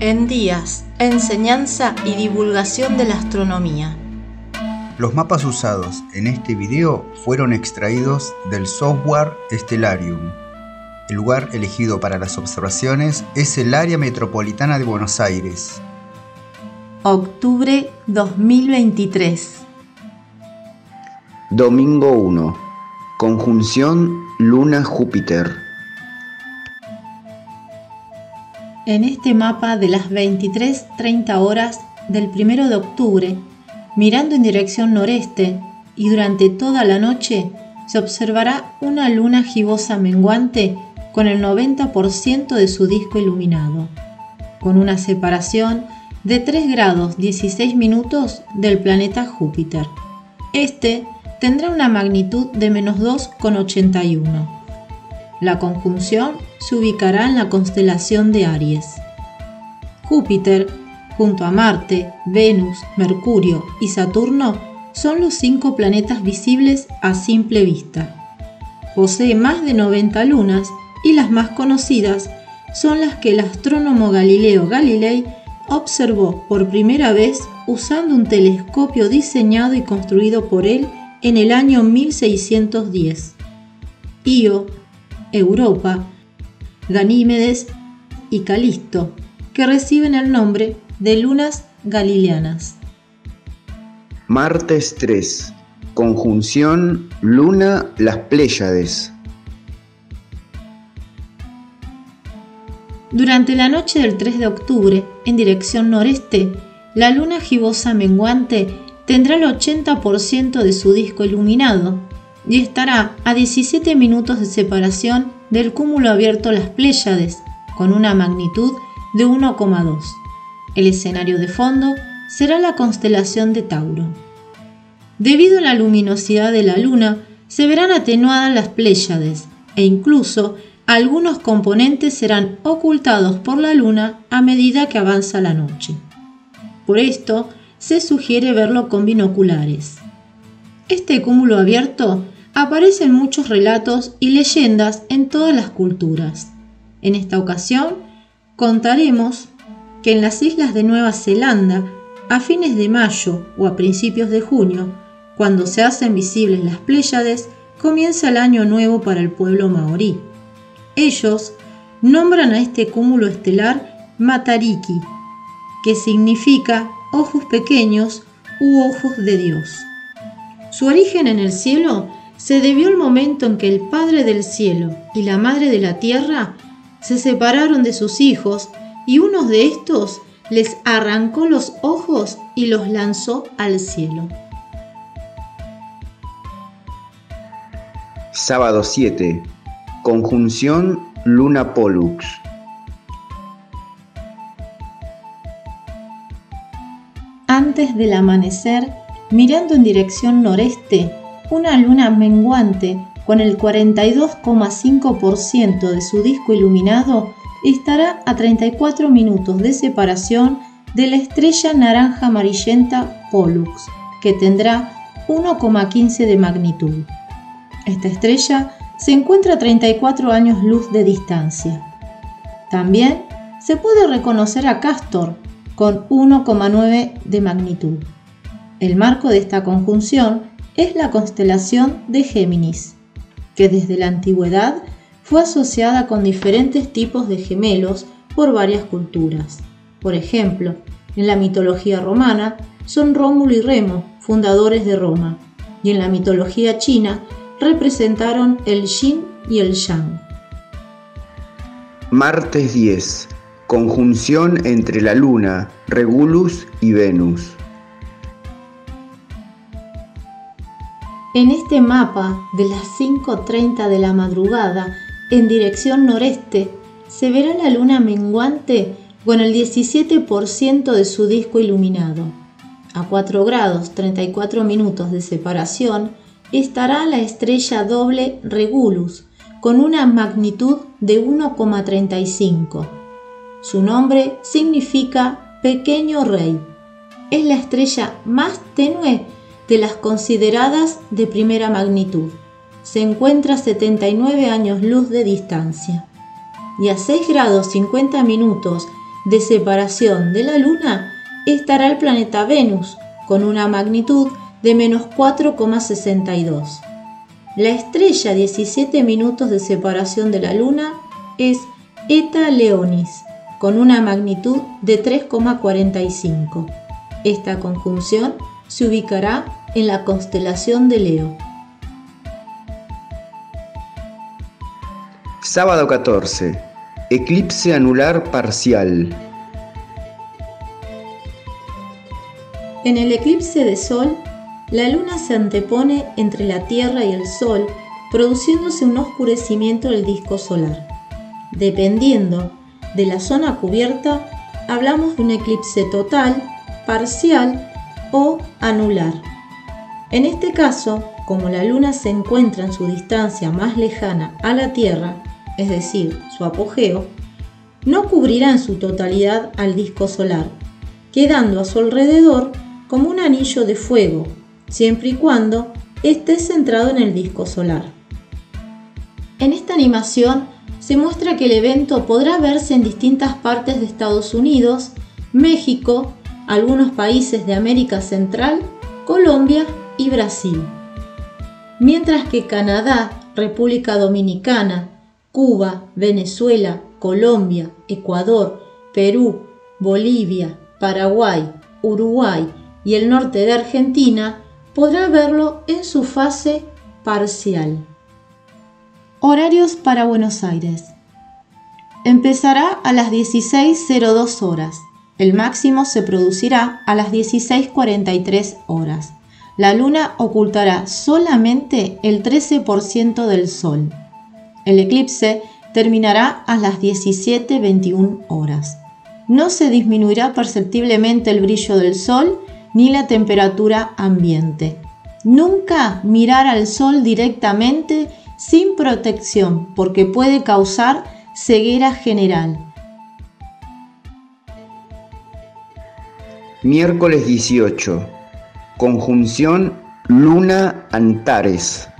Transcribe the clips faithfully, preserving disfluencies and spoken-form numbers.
En días, enseñanza y divulgación de la astronomía. Los mapas usados en este video fueron extraídos del software Stellarium. El lugar elegido para las observaciones es el área metropolitana de Buenos Aires. Octubre dos mil veintitrés. Domingo uno. Conjunción Luna-Júpiter. En este mapa de las veintitrés treinta horas del primero de octubre, mirando en dirección noreste y durante toda la noche, se observará una luna gibosa menguante con el noventa por ciento de su disco iluminado, con una separación de tres grados dieciséis minutos del planeta Júpiter. Este tendrá una magnitud de menos dos coma ochenta y uno. La conjunción se ubicará en la constelación de Aries. Júpiter, junto a Marte, Venus, Mercurio y Saturno, son los cinco planetas visibles a simple vista. Posee más de noventa lunas y las más conocidas son las que el astrónomo Galileo Galilei observó por primera vez usando un telescopio diseñado y construido por él en el año mil seiscientos diez. Io, Europa, Ganímedes y Calisto, que reciben el nombre de lunas galileanas. Martes tres. Conjunción Luna-Las Pléyades. Durante la noche del tres de octubre, en dirección noreste, la luna gibosa menguante tendrá el ochenta por ciento de su disco iluminado y estará a diecisiete minutos de separación del cúmulo abierto Las Pléyades, con una magnitud de uno coma dos. El escenario de fondo será la constelación de Tauro. Debido a la luminosidad de la luna, se verán atenuadas las Pléyades e incluso algunos componentes serán ocultados por la luna a medida que avanza la noche. Por esto, se sugiere verlo con binoculares. Este cúmulo abierto aparece en muchos relatos y leyendas en todas las culturas. En esta ocasión, contaremos que en las islas de Nueva Zelanda, a fines de mayo o a principios de junio, cuando se hacen visibles las Pléyades, comienza el año nuevo para el pueblo maorí. Ellos nombran a este cúmulo estelar Matariki, que significa ojos pequeños u ojos de Dios. Su origen en el cielo se debió al momento en que el Padre del Cielo y la Madre de la Tierra se separaron de sus hijos y uno de estos les arrancó los ojos y los lanzó al cielo. Sábado siete. Conjunción Luna-Pollux. Antes del amanecer, mirando en dirección noreste, una luna menguante con el cuarenta y dos coma cinco por ciento de su disco iluminado estará a treinta y cuatro minutos de separación de la estrella naranja amarillenta Pollux, que tendrá uno coma quince de magnitud. Esta estrella se encuentra a treinta y cuatro años luz de distancia. También se puede reconocer a Cástor con uno coma nueve de magnitud. El marco de esta conjunción es la constelación de Géminis, que desde la antigüedad fue asociada con diferentes tipos de gemelos por varias culturas. Por ejemplo, en la mitología romana son Rómulo y Remo, fundadores de Roma, y en la mitología china representaron el Yin y el Yang. Martes diez. Conjunción entre la Luna, Regulus y Venus. En este mapa de las cinco treinta de la madrugada, en dirección noreste, se verá la luna menguante con el diecisiete por ciento de su disco iluminado. A cuatro grados treinta y cuatro minutos de separación estará la estrella doble Regulus, con una magnitud de uno coma treinta y cinco. Su nombre significa pequeño rey. Es la estrella más tenue de las consideradas de primera magnitud. Se encuentra a setenta y nueve años luz de distancia. Y a seis grados cincuenta minutos de separación de la Luna estará el planeta Venus, con una magnitud de menos cuatro coma sesenta y dos. La estrella a diecisiete minutos de separación de la Luna es Eta Leonis, con una magnitud de tres coma cuarenta y cinco. Esta conjunción se ubicará en la constelación de Leo. Sábado catorce. Eclipse anular parcial. En el eclipse de Sol, la Luna se antepone entre la Tierra y el Sol, produciéndose un oscurecimiento del disco solar. Dependiendo de la zona cubierta, hablamos de un eclipse total, parcial o anular. En este caso, como la Luna se encuentra en su distancia más lejana a la Tierra, es decir, su apogeo, no cubrirá en su totalidad al disco solar, quedando a su alrededor como un anillo de fuego, siempre y cuando esté centrado en el disco solar. En esta animación se muestra que el evento podrá verse en distintas partes de Estados Unidos, México, algunos países de América Central, Colombia y Brasil. Mientras que Canadá, República Dominicana, Cuba, Venezuela, Colombia, Ecuador, Perú, Bolivia, Paraguay, Uruguay y el norte de Argentina podrá verlo en su fase parcial. Horarios para Buenos Aires. Empezará a las dieciséis cero dos horas. El máximo se producirá a las dieciséis cuarenta y tres horas. La Luna ocultará solamente el trece por ciento del Sol. El eclipse terminará a las diecisiete veintiuna horas. No se disminuirá perceptiblemente el brillo del Sol ni la temperatura ambiente. Nunca mirar al Sol directamente sin protección, porque puede causar ceguera general. Miércoles dieciocho. Conjunción Luna-Antares.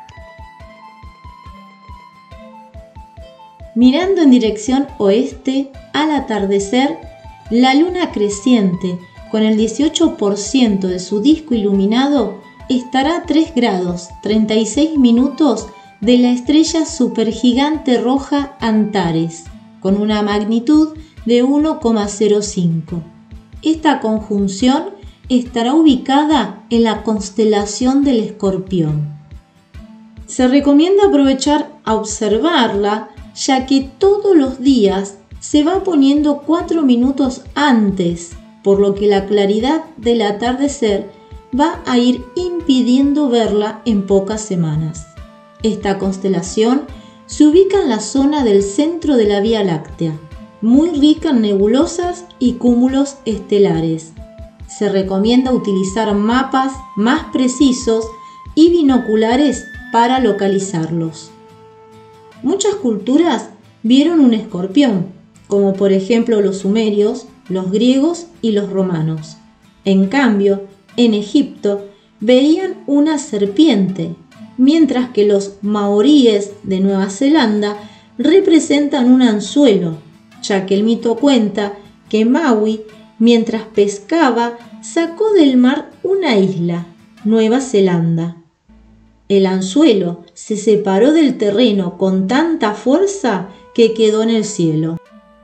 Mirando en dirección oeste, al atardecer, la luna creciente, con el dieciocho por ciento de su disco iluminado, estará a tres grados treinta y seis minutos de la estrella supergigante roja Antares, con una magnitud de uno coma cero cinco. Esta conjunción estará ubicada en la constelación del Escorpión. Se recomienda aprovechar a observarla, ya que todos los días se va poniendo cuatro minutos antes, por lo que la claridad del atardecer va a ir impidiendo verla en pocas semanas. Esta constelación se ubica en la zona del centro de la Vía Láctea, muy rica en nebulosas y cúmulos estelares. Se recomienda utilizar mapas más precisos y binoculares para localizarlos. Muchas culturas vieron un escorpión, como por ejemplo los sumerios, los griegos y los romanos. En cambio, en Egipto veían una serpiente, mientras que los maoríes de Nueva Zelanda representan un anzuelo, ya que el mito cuenta que Maui, mientras pescaba, sacó del mar una isla, Nueva Zelanda. El anzuelo se separó del terreno con tanta fuerza que quedó en el cielo.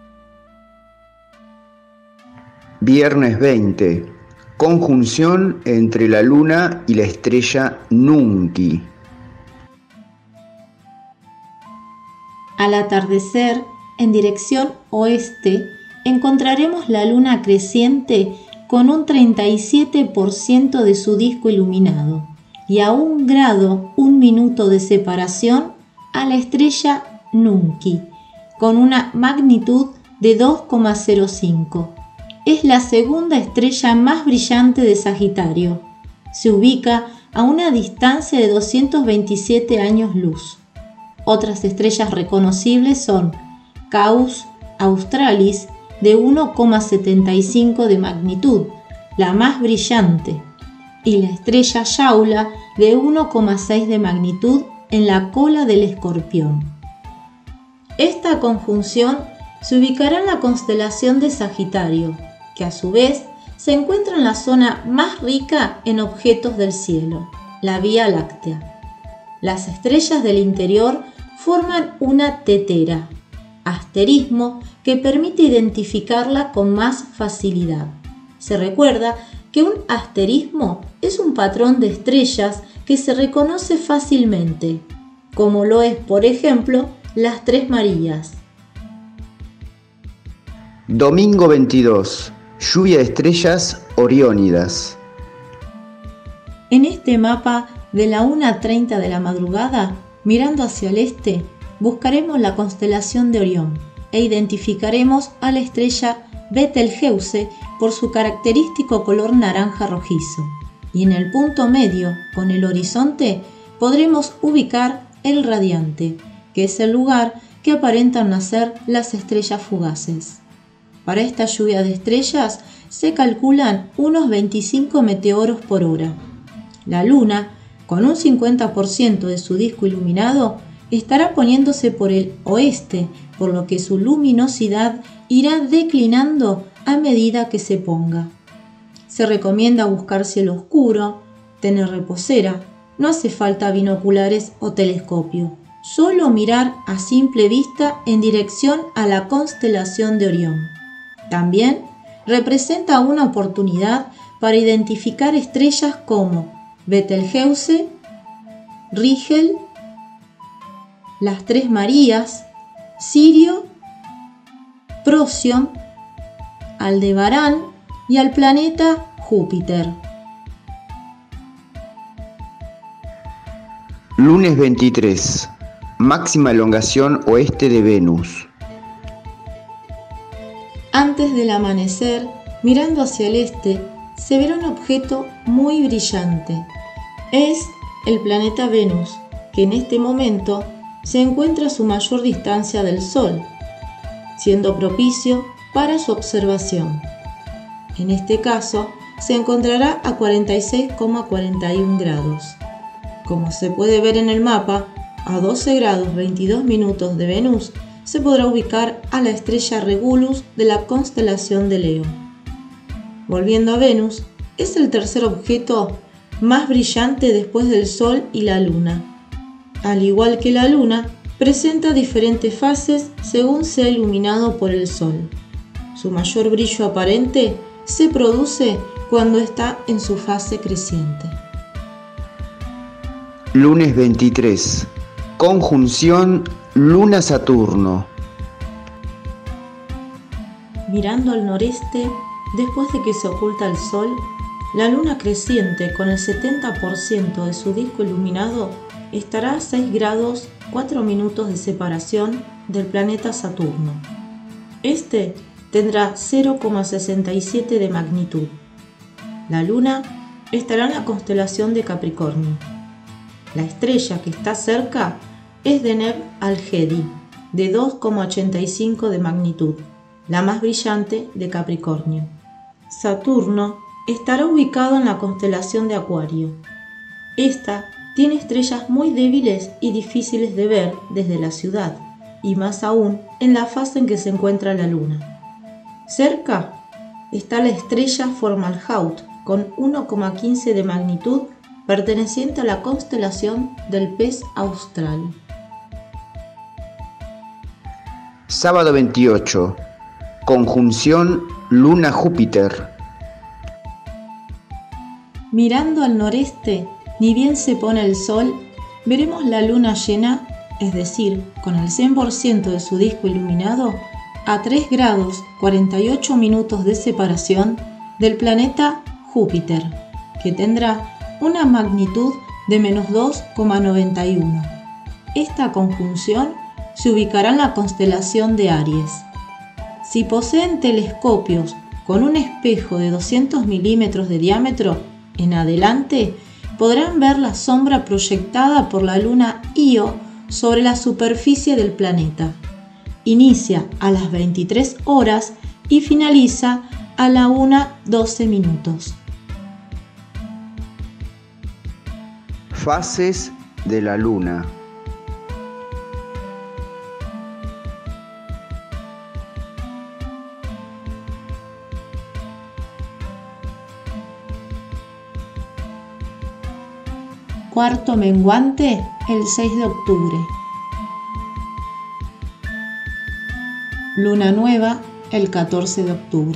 Viernes veinte. Conjunción entre la Luna y la estrella Nunki. Al atardecer, en dirección oeste, encontraremos la Luna creciente con un treinta y siete por ciento de su disco iluminado y a un grado un minuto de separación a la estrella Nunki, con una magnitud de dos coma cero cinco. Es la segunda estrella más brillante de Sagitario. Se ubica a una distancia de doscientos veintisiete años luz. Otras estrellas reconocibles son Caus Australis, de uno coma setenta y cinco de magnitud, la más brillante, y la estrella Yaula, de uno coma seis de magnitud, en la cola del Escorpión. Esta conjunción se ubicará en la constelación de Sagitario, que a su vez se encuentra en la zona más rica en objetos del cielo, la Vía Láctea. Las estrellas del interior forman una tetera, asterismo que permite identificarla con más facilidad. Se recuerda que un asterismo es un patrón de estrellas que se reconoce fácilmente, como lo es, por ejemplo, las Tres Marías. Domingo veintidós. Lluvia de estrellas oriónidas. En este mapa de la una treinta de la madrugada, mirando hacia el este, buscaremos la constelación de Orión e identificaremos a la estrella Betelgeuse por su característico color naranja rojizo. Y en el punto medio, con el horizonte, podremos ubicar el radiante, que es el lugar que aparentan nacer las estrellas fugaces. Para esta lluvia de estrellas se calculan unos veinticinco meteoros por hora. La Luna, con un cincuenta por ciento de su disco iluminado, estará poniéndose por el oeste, por lo que su luminosidad irá declinando a medida que se ponga. Se recomienda buscar cielo oscuro, tener reposera, no hace falta binoculares o telescopio, solo mirar a simple vista en dirección a la constelación de Orión. También representa una oportunidad para identificar estrellas como Betelgeuse, Rigel, las Tres Marías, Sirio, Procyon, Aldebarán y al planeta Júpiter. Lunes veintitrés. Máxima elongación oeste de Venus. Antes del amanecer, mirando hacia el este, se verá un objeto muy brillante. Es el planeta Venus, que en este momento se encuentra a su mayor distancia del Sol, siendo propicio para su observación. En este caso, se encontrará a cuarenta y seis coma cuarenta y uno grados. Como se puede ver en el mapa, a doce grados veintidós minutos de Venus se podrá ubicar a la estrella Regulus de la constelación de Leo. Volviendo a Venus, es el tercer objeto más brillante después del Sol y la Luna. Al igual que la Luna, presenta diferentes fases según sea iluminado por el Sol. Su mayor brillo aparente se produce cuando está en su fase creciente. Lunes veintitrés. Conjunción Luna-Saturno. Mirando al noreste, después de que se oculta el Sol, la Luna creciente con el setenta por ciento de su disco iluminado estará a seis grados cuatro minutos de separación del planeta Saturno. Este tendrá cero coma sesenta y siete de magnitud. La Luna estará en la constelación de Capricornio. La estrella que está cerca es Deneb Algedi, de dos coma ochenta y cinco de magnitud, la más brillante de Capricornio. Saturno estará ubicado en la constelación de Acuario. Esta tiene estrellas muy débiles y difíciles de ver desde la ciudad, y más aún en la fase en que se encuentra la Luna. Cerca está la estrella Fomalhaut, con uno coma quince de magnitud, perteneciente a la constelación del Pez Austral. Sábado veintiocho. Conjunción Luna-Júpiter. Mirando al noreste, ni bien se pone el Sol, veremos la Luna llena, es decir, con el cien por ciento de su disco iluminado, a tres grados cuarenta y ocho minutos de separación del planeta Júpiter, que tendrá una magnitud de menos dos coma noventa y uno. Esta conjunción se ubicará en la constelación de Aries. Si poseen telescopios con un espejo de doscientos milímetros de diámetro en adelante, podrán ver la sombra proyectada por la luna Io sobre la superficie del planeta. Inicia a las veintitrés horas y finaliza a la una doce minutos. Fases de la Luna. Cuarto menguante el seis de octubre. Luna nueva el catorce de octubre.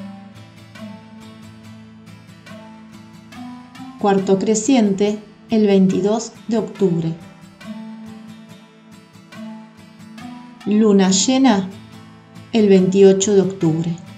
Cuarto creciente el veintidós de octubre. Luna llena el veintiocho de octubre.